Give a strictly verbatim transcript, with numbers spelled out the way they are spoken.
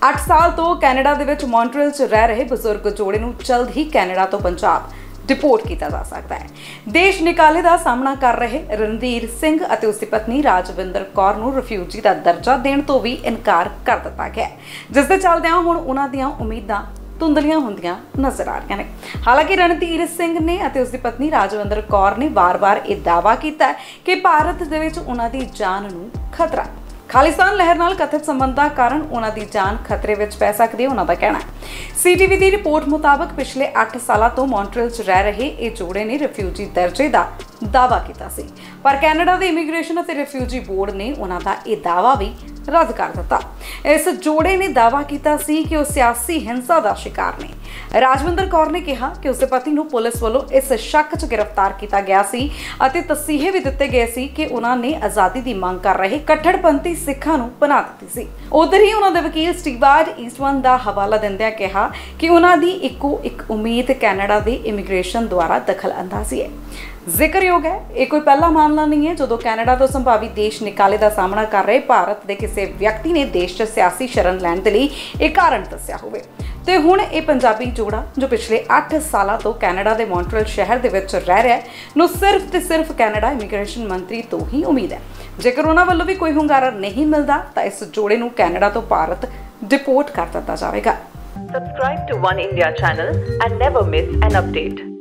ਅੱਠ ਸਾਲ ਤੋਂ ਕੈਨੇਡਾ ਦੇ ਵਿੱਚ ਮੌਂਟਰੀਅਲ 'ਚ ਰਹਿ ਰਹੇ ਬਜ਼ੁਰਗ ਜੋੜੇ ਨੂੰ ਜਲਦ ਹੀ ਕੈਨੇਡਾ ਤੋਂ ਪੰਜਾਬ डिपोर्ट किया जा सकता है। देश निकाले का सामना कर रहे रणधीर सिंह और उसकी पत्नी राजविंदर कौर नूं रिफ्यूजी का दर्जा देने तो भी इनकार कर दिता गया, जिस दे चलदिआं हुण उन्हां दीआं उम्मीदां धुंधलियां हुंदियां नज़र आ रही ने। हालांकि रणधीर सिंह ने और उसकी पत्नी राजविंदर कौर ने बार बार यह दावा किया कि भारत दे विच उन्हां दी जान नूं खतरा, खालिस्तान लहर नाल कथित संबंधां कारण उन्हां दी जान खतरे विच पै सकदी है, उन्हां दा कहना है। सीटीवी की रिपोर्ट मुताबक पिछले अठ साल तो मॉन्ट्रियल च रह रहे ये जोड़े ने रिफ्यूजी दर्जे का दावा किया सी, पर कैनेडा के इमीग्रेशन और रिफ्यूजी बोर्ड ने उन्हां दा ये दावा भी रद्द कर दिता। इस जोड़े ने दावा किया सी कि वह सियासी हिंसा का शिकार ने। राजविंदर कौर ने कहा कि उसके पति नूं पुलिस वालों इस शक च गिरफ्तार किया गया सी अते तसीहे भी दिते गए सी कि उन्होंने आज़ादी की मांग कर रहे कट्टड़पंथी सिखां नूं पनाह दित्ती सी। उधर ही उन्होंने वकील स्टीवार्ड ईस्टवन का हवाला दिंदिआं कहा कि उन्होंने इक्को एक उम्मीद कैनेडा के इमीग्रेशन द्वारा दखल अंदाजी है। जिक्रयोग है ये कोई पहला मामला नहीं है जो कैनेडा तो संभावी देश निकाले का सामना कर रहे भारत के किसी व्यक्ति ने देश च सियासी शरण लैण दे लई एक कारण दस्सिया होवे। ते हुण ये पंजाबी जोड़ा जो पिछले अठ साल तो कैनेडा के मॉन्ट्रियल शहर दे विच रह रहा है नूं सिर्फ ते सिर्फ कैनेडा इमीग्रेशन मंत्री तो ही उम्मीद है। जेकर उन्हां वल्लों भी कोई हुंगारा नहीं मिलता तो इस जोड़े नूं कैनेडा तो भारत डिपोर्ट कर दिता जाएगा। Subscribe to One India channel and never miss an update.